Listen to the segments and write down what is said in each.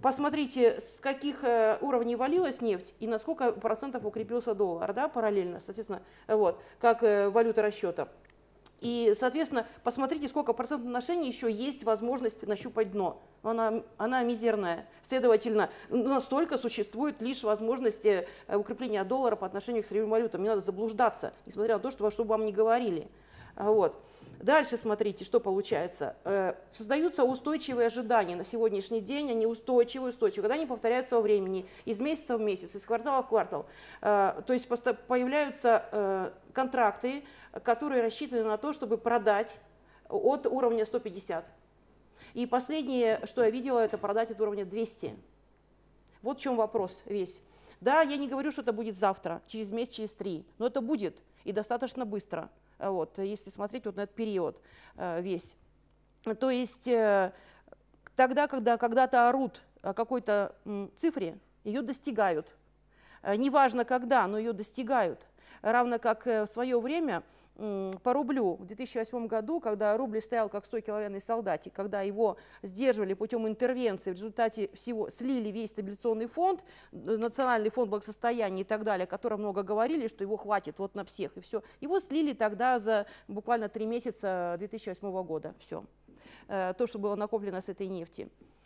посмотрите, с каких уровней валилась нефть и на сколько процентов укрепился доллар, да, параллельно, соответственно, вот, как валюта расчета. И, соответственно, посмотрите, сколько процентов отношений еще есть возможность нащупать дно. Она мизерная. Следовательно, настолько существует лишь возможность укрепления доллара по отношению к сырьевым валютам. Не надо заблуждаться, несмотря на то, что бы вам ни говорили. Вот. Дальше смотрите, что получается. Создаются устойчивые ожидания на сегодняшний день, они устойчивые, когда они повторяются во времени, из месяца в месяц, из квартала в квартал. То есть появляются контракты, которые рассчитаны на то, чтобы продать от уровня 150. И последнее, что я видела, это продать от уровня 200. Вот в чем вопрос весь. Да, я не говорю, что это будет завтра, через месяц, через 3, но это будет и достаточно быстро. Вот, если смотреть вот на этот период весь. То есть тогда, когда когда-то орут о какой-то цифре, ее достигают. Неважно когда, но ее достигают. Равно как в свое время по рублю в 2008 году, когда рубль стоял как стойкий оловянный солдатик, когда его сдерживали путем интервенции, в результате всего слили весь стабилизационный фонд, национальный фонд благосостояния и так далее, о котором много говорили, что его хватит вот на всех, и все. Его слили тогда за буквально 3 месяца 2008 года. Все. То, что было накоплено с этой нефти.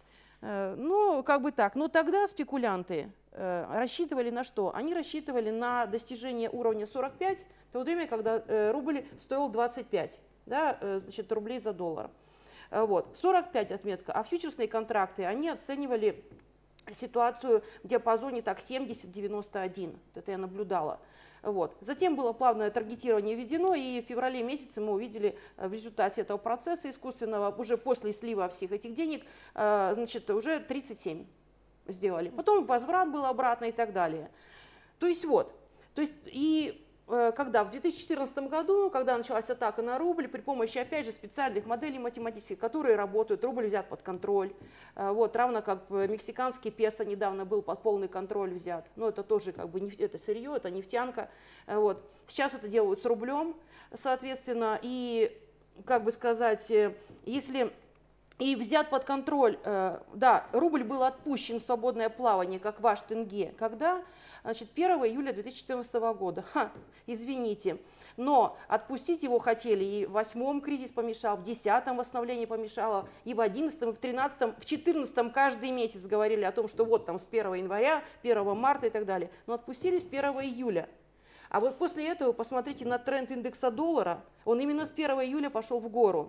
Ну, как бы так. Но тогда спекулянты рассчитывали на что? Они рассчитывали на достижение уровня 45, в то время, когда рубль стоил 25, да, значит, рублей за доллар. Вот. 45 отметка. А фьючерсные контракты, они оценивали ситуацию в диапазоне так 70-91. Это я наблюдала. Вот. Затем было плавное таргетирование введено, и в феврале месяце мы увидели в результате этого процесса искусственного, уже после слива всех этих денег, значит, уже 37 сделали. Потом возврат был обратно и так далее. То есть вот. То есть, и когда в 2014 году, когда началась атака на рубль, при помощи, опять же, специальных моделей математических, которые работают, рубль взят под контроль, вот, равно как мексиканский песо недавно был под полный контроль взят, но это тоже как бы это сырье, это нефтянка, вот. Сейчас это делают с рублем, соответственно, и, как бы сказать, если и взят под контроль, да, рубль был отпущен в свободное плавание, как ваш тенге, когда? Значит, 1 июля 2014 года. Извините, но отпустить его хотели, и в 8-м кризис помешал, в 10-м восстановление помешало, и в 11-м, и в 13-м, в 14-м каждый месяц говорили о том, что вот там с 1 января, 1 марта и так далее. Но отпустили с 1 июля. А вот после этого посмотрите на тренд индекса доллара, он именно с 1 июля пошел в гору.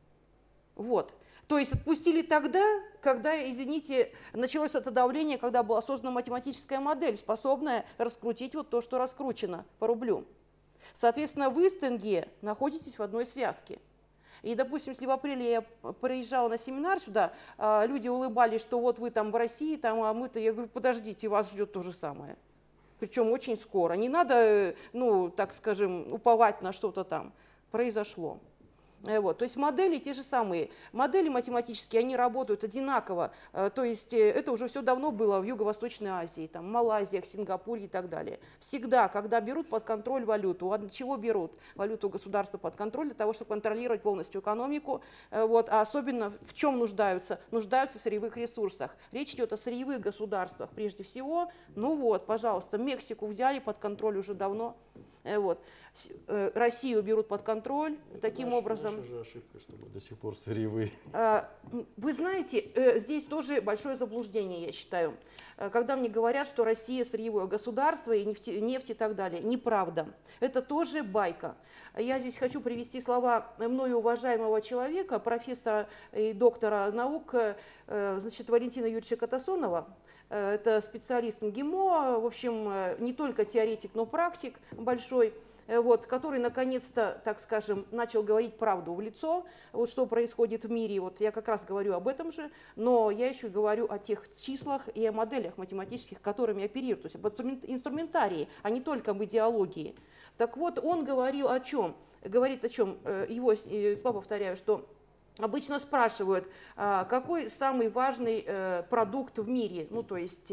Вот. То есть отпустили тогда, когда, извините, началось это давление, когда была создана математическая модель, способная раскрутить вот то, что раскручено по рублю. Соответственно, вы с тенге находитесь в одной связке. И, допустим, если в апреле я приезжала на семинар сюда, люди улыбались, что вот вы там в России, там, а мы-то, я говорю, подождите, вас ждет то же самое. Причем очень скоро. Не надо, ну, так скажем, уповать на что-то там. Произошло. Вот, то есть модели те же самые. Модели математические, они работают одинаково. То есть это уже все давно было в Юго-Восточной Азии, там, Малайзиях, Сингапуре и так далее. Всегда, когда берут под контроль валюту, от чего берут валюту государства под контроль? Для того, чтобы контролировать полностью экономику. Вот, а особенно в чем нуждаются? Нуждаются в сырьевых ресурсах. Речь идет о сырьевых государствах прежде всего. Ну вот, пожалуйста, Мексику взяли под контроль уже давно. Вот. Россию берут под контроль таким образом. Наша же ошибка, что мы до сих пор сырьевые. Вы знаете, здесь тоже большое заблуждение, я считаю. Когда мне говорят, что Россия сырьевое государство и нефть и так далее. Неправда. Это тоже байка. Я здесь хочу привести слова мною уважаемого человека, профессора и доктора наук, значит, Валентина Юрьевича Катасонова. Это специалист МГИМО, в общем, не только теоретик, но практик большой, вот, который наконец-то, так скажем, начал говорить правду в лицо, вот, что происходит в мире. Вот я как раз говорю об этом же, но я еще говорю о тех числах и о моделях математических, которыми оперирую, то есть об инструментарии, а не только об идеологии. Так вот, он говорил о чем? Говорит о чем? Его слова повторяю, что обычно спрашивают, какой самый важный продукт в мире, ну то есть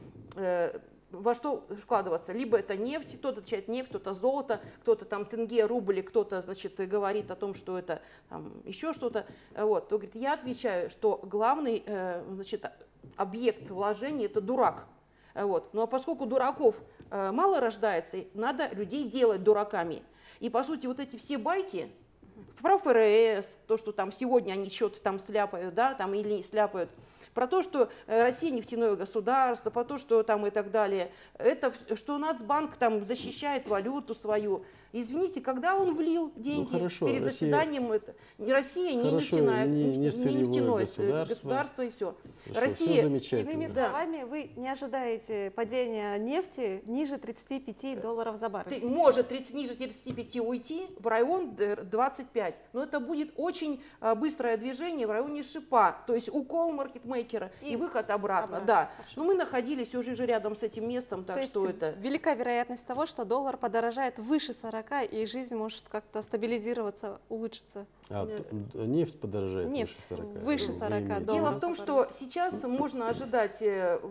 во что вкладываться. Либо это нефть, кто-то отвечает нефть, кто-то золото, кто-то там тенге, рубль, кто-то, значит, говорит о том, что это там, еще что-то. Вот. То, говорит, я отвечаю, что главный, значит, объект вложения – это дурак. Вот. Ну а поскольку дураков мало рождается, надо людей делать дураками. И по сути вот эти все байки про ФРС, то, что там сегодня они что-то там сляпают, да, там или не сляпают, про то, что Россия нефтяное государство, про то, что там и так далее, это что Нацбанк там защищает валюту свою. Извините, когда он влил деньги хорошо, перед заседанием, это не Россия, не хорошо, нефтяное, не сырьевое нефтяное государство. государство и все. Хорошо, Россия, все замечательно. Иными словами, вы не ожидаете падения нефти ниже $35 за баррель. может ниже 35 уйти в район 25, но это будет очень быстрое движение в районе шипа, то есть укол маркетмейкера и выход обратно. Да. Но мы находились уже рядом с этим местом, так То что есть это... велика вероятность того, что доллар подорожает выше 40, и жизнь может как-то стабилизироваться, улучшиться. Нефть подорожает Нефть выше 40. выше Вы 40 имеете в долларов. Дело в том, что сейчас можно ожидать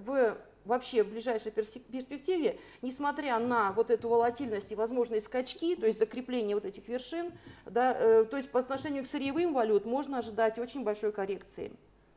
вообще в ближайшей перспективе, несмотря на вот эту волатильность и возможные скачки, то есть закрепление вот этих вершин, да, то есть по отношению к сырьевым валют можно ожидать очень большой коррекции.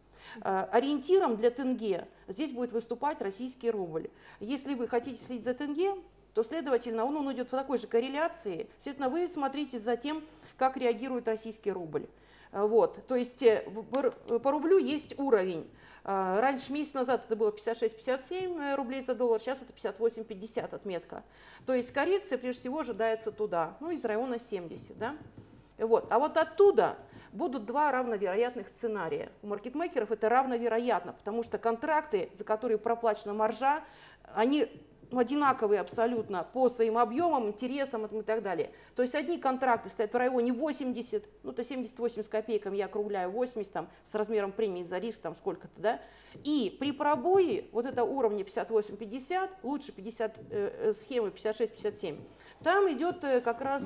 Ориентиром для тенге здесь будет выступать российский рубль. Если вы хотите следить за тенге, то, следовательно, он идет в такой же корреляции. Следовательно, вы смотрите за тем, как реагирует российский рубль. Вот. То есть по рублю есть уровень. Раньше, месяц назад, это было 56-57 рублей за доллар, сейчас это 58-50 отметка. То есть коррекция, прежде всего, ожидается туда, ну, из района 70. Да? Вот. А вот оттуда будут два равновероятных сценария. У маркетмейкеров это равновероятно, потому что контракты, за которые проплачена маржа, они одинаковые абсолютно по своим объемам, интересам и так далее. То есть одни контракты стоят в районе 80, ну то 78 с копейками, я округляю 80 там, с размером премии за риск там сколько-то, да. И при пробое вот это уровня 58-50, лучше 50 схемы 56-57, там идет как раз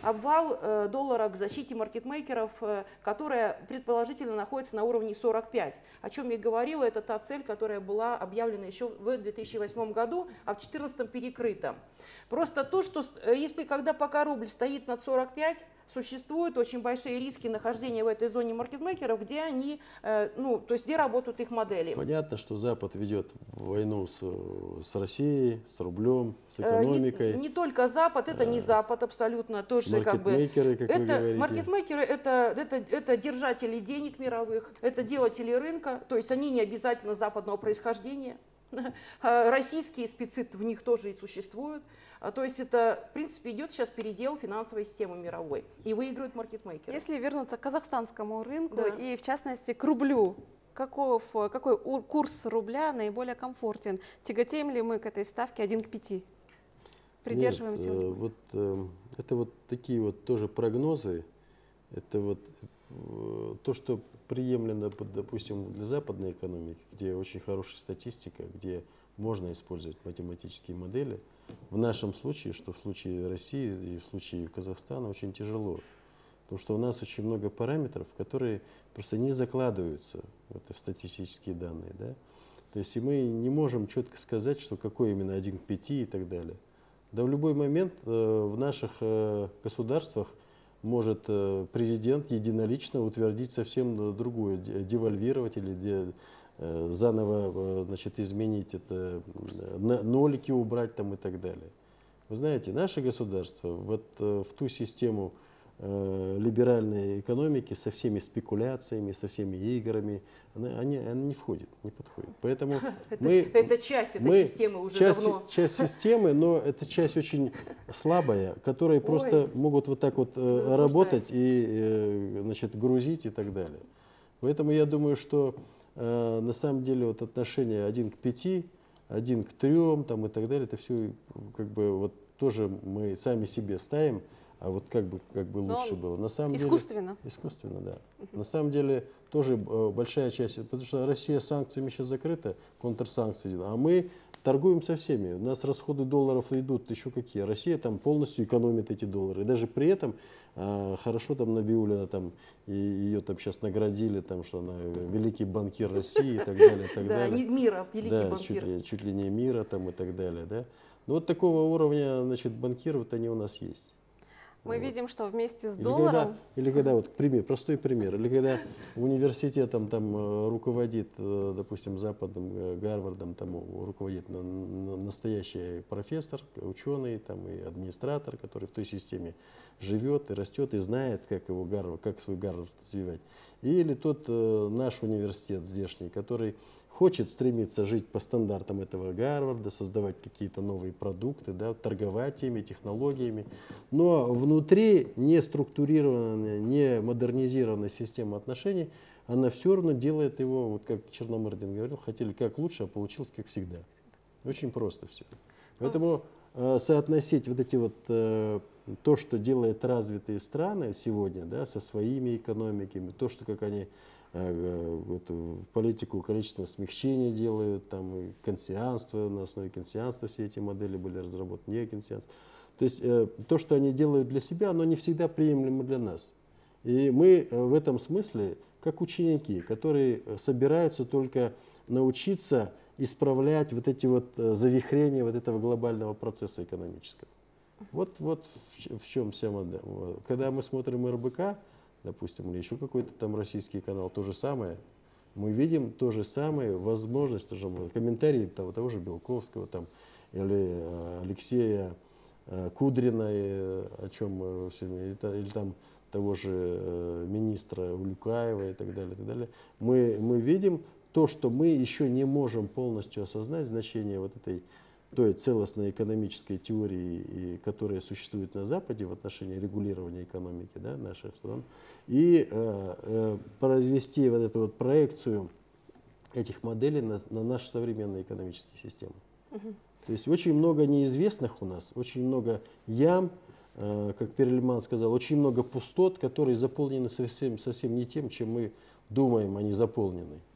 обвал доллара к защите маркетмейкеров, которая предположительно находится на уровне 45. О чем я говорила, это та цель, которая была объявлена еще в 2008 году, а в 2014 перекрыта. Просто то, что если пока рубль стоит над 45, существуют очень большие риски нахождения в этой зоне маркетмейкеров, где они, ну, то есть где работают их модели. Понятно, что Запад ведет войну с Россией, с рублем, с экономикой. Не только Запад, это не Запад абсолютно, тоже маркетмейкеры, как вы говорите. Маркетмейкеры это держатели денег мировых, это делатели рынка, то есть они не обязательно западного происхождения. Российские спецы в них тоже и существуют. То есть это, в принципе, идет сейчас передел финансовой системы мировой. И выигрывают маркетмейкеры. Если вернуться к казахстанскому рынку Да. и, в частности, к рублю, какой курс рубля наиболее комфортен? Тяготеем ли мы к этой ставке 1 к 5? Придерживаемся? Нет, это вот такие вот тоже прогнозы. Это вот то, что приемлемо, допустим, для западной экономики, где очень хорошая статистика, где можно использовать математические модели. В нашем случае, что в случае России и в случае Казахстана, очень тяжело. Потому что у нас очень много параметров, которые просто не закладываются в статистические данные. Да? То есть и мы не можем четко сказать, что какой именно 1 к 5 и так далее. Да в любой момент в наших государствах может президент единолично утвердить совсем другое, девальвировать или заново изменить это, нолики убрать там и так далее. Вы знаете, наше государство вот в ту систему либеральной экономики со всеми спекуляциями, со всеми играми, она не входит, не подходит. Поэтому это часть этой системы уже давно. Часть системы, но это часть очень слабая, которые просто могут вот так вот работать и грузить и так далее. Поэтому я думаю, что на самом деле вот отношение 1 к 5, 1 к 3 там, и так далее, это все вот тоже мы сами себе ставим. А вот как бы лучше было. На самом искусственно. Деле, искусственно, да. На самом деле тоже большая часть, потому что Россия санкциями сейчас закрыта, контрсанкции, а мы торгуем со всеми. У нас расходы долларов идут еще какие. Россия там полностью экономит эти доллары. И даже при этом хорошо там Набиуллина там и ее там сейчас наградили, там, что она великий банкир России и так далее. И так далее. Мира, великий банкир. Чуть ли не мира там и так далее. Да? Но вот такого уровня банкиров они у нас есть. Мы видим, что вместе с Или долларом... когда вот, простой пример, или когда университетом там руководит, допустим, Западным, Гарвардом, там руководит настоящий профессор, ученый там, и администратор, который в той системе живет и растет, и знает, как его Гарвард, как свой Гарвард развивать. Или тот наш университет здешний, который хочет стремиться жить по стандартам этого Гарварда, создавать какие-то новые продукты, да, торговать ими, технологиями. Но внутри не структурированная, не модернизированная система отношений, она все равно делает его, вот как Черномырдин говорил, хотели как лучше, а получилось как всегда. Очень просто все. Поэтому соотносить вот эти вот то, что делают развитые страны сегодня, да, со своими экономиками, то, что как они политику количественного смягчения делают, там и кейнсианство, на основе кейнсианства все эти модели были разработаны, не кейнсианство. То есть то, что они делают для себя, оно не всегда приемлемо для нас. И мы в этом смысле как ученики, которые собираются только научиться исправлять вот эти вот завихрения вот этого глобального процесса экономического. Вот в чем вся модель. Когда мы смотрим РБК, допустим, или еще какой-то там российский канал, то же самое, мы видим то же самое, возможность, тоже комментарии того же Белковского там, или Алексея Кудрина, о чем мы все, или там того же министра Улюкаева и так далее, и так далее. Мы видим то, что мы еще не можем полностью осознать значение вот этой той целостной экономической теории, которая существует на Западе в отношении регулирования экономики, да, наших стран, и произвести вот эту вот проекцию этих моделей на наши современные экономические системы. То есть очень много неизвестных у нас, очень много ям, как Перельман сказал, очень много пустот, которые заполнены совсем не тем, чем мы думаем, они заполнены.